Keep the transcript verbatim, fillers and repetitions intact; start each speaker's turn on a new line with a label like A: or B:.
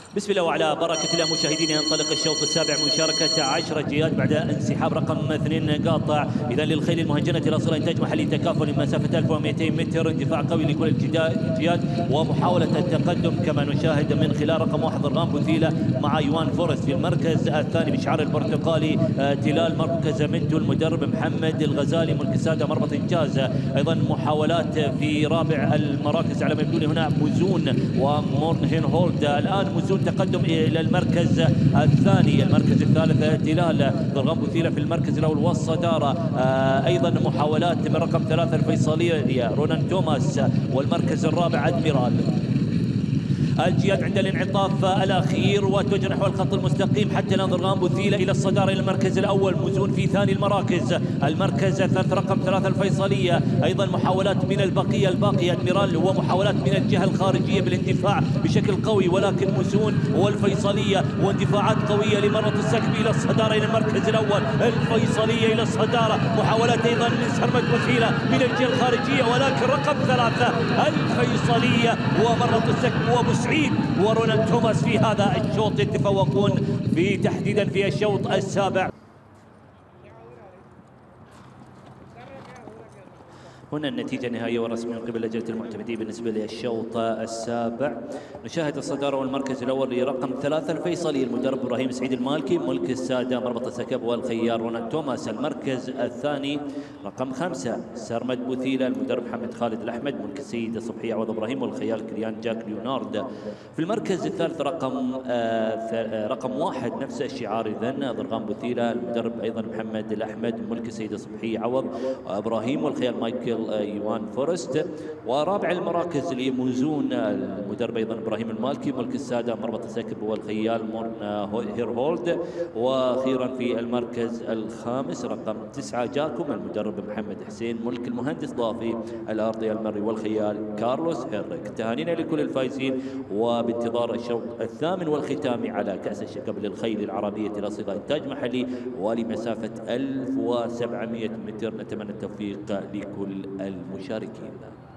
A: بسم الله وعلى بركة الله مشاهدينا، ينطلق الشوط السابع مشاركة عشرة جياد بعد انسحاب رقم اثنين قاطع. إذا للخيل المهجنة الأصل إنتاج محلي تكافل مسافة ألف ومئتين متر، اندفاع قوي لكل الجياد ومحاولة التقدم كما نشاهد من خلال رقم واحد ضرغام بوثيلة مع يوان فورست في المركز الثاني بشعار البرتقالي تلال مركز منتو المدرب محمد الغزالي ملك السادة مربط إنجاز. أيضا محاولات في رابع المراكز على ما يبدو لي هنا مزون ومورنهين هولد. الآن مزون تقدم الى المركز الثاني، المركز الثالث تلال ضرغام بوثيلة في المركز الاول والصداره. آه ايضا محاولات من رقم ثلاثه الفيصليه رونان توماس، والمركز الرابع ادميرال. الجياد عند الانعطاف الاخير وتوجه نحو الخط المستقيم حتى الان ضرغام بوثيلة الى الصداره الى المركز الاول، مزون في ثاني المراكز، المركز الثالث رقم ثلاثه الفيصليه. ايضا محاولات من البقيه الباقيه ادميرال ومحاولات من الجهه الخارجيه بالاندفاع بشكل قوي، ولكن مزون والفيصليه واندفاعات قويه لمربط السكب الى الصداره الى المركز الاول، الفيصليه الى الصداره، محاولات ايضا من سرمد بوثيلة من الجهه الخارجيه، ولكن رقم ثلاثه الفيصليه ومربط السكب وابو سعيد ورونان توماس في هذا الشوط يتفوقون في تحديدا في الشوط السابع. هنا النتيجة النهائية والرسمية من قبل لجنة المعتمدين بالنسبة للشوط السابع. نشاهد الصدارة والمركز الأول لرقم ثلاثة الفيصلي المدرب إبراهيم سعيد المالكي ملك السادة مربط السكب والخيار رونان توماس. المركز الثاني رقم خمسة سرمد بوثيلة المدرب محمد خالد الأحمد ملك السيد صبحي عوض إبراهيم والخيال كريان جاك ليونارد. في المركز الثالث رقم آه رقم واحد نفس الشعار إذن ضرغام بوثيلة المدرب أيضا محمد الأحمد ملك السيد صبحي عوض إبراهيم والخيال مايكل يوان فورست. ورابع المراكز لموزون المدرب ايضا ابراهيم المالكي ملك الساده مربط السكب والخيال مورن هير هولد. واخيرا في المركز الخامس رقم تسعه جاكوم المدرب محمد حسين ملك المهندس ضافي الارضي المري والخيال كارلوس هيرك. تهانينا لكل الفائزين وبانتظار الشوط الثامن والختامي على كاس الشكب للخيل العربيه الاصيله انتاج محلي ولمسافه ألف وسبعمئة متر. نتمنى التوفيق لكل المشاركين.